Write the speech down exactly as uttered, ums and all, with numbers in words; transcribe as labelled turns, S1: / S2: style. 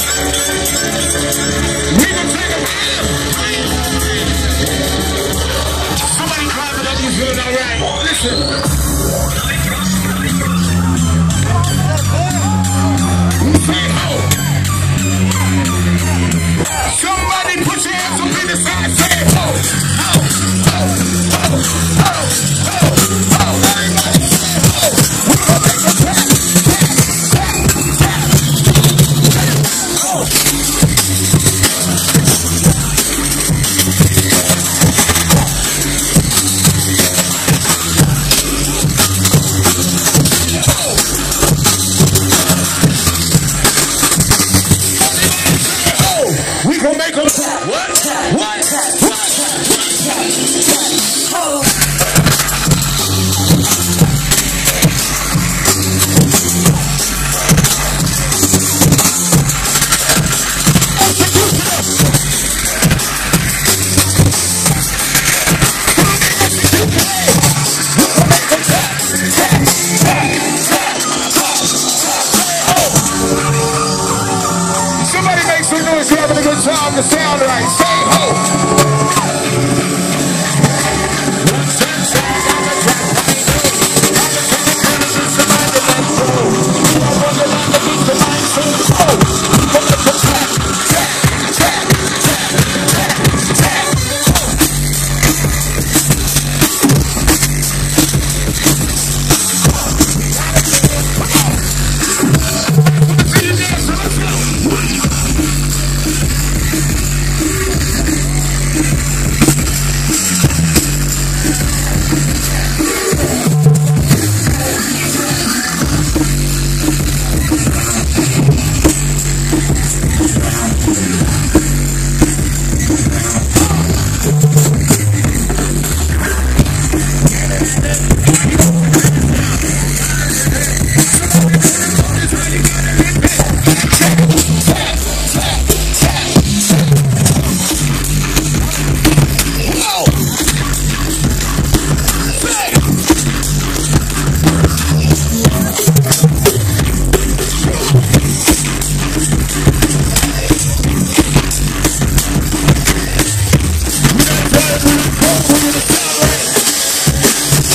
S1: We can take a higher. Somebody clap it up, you feeling all right. Listen. Say ho. Somebody put your hands up in the side. Say ho. Ho. Ho. Ho. Ho. Ho. Ho. Everybody say ho. We're gonna make a tap. Tap. Tap. Tap. Ho. We gon' make them tap. What? Tap. What? Tap. What? Tap. Tap. Oh. Somebody make some noise, you're having a good time. The sound right. Say ho.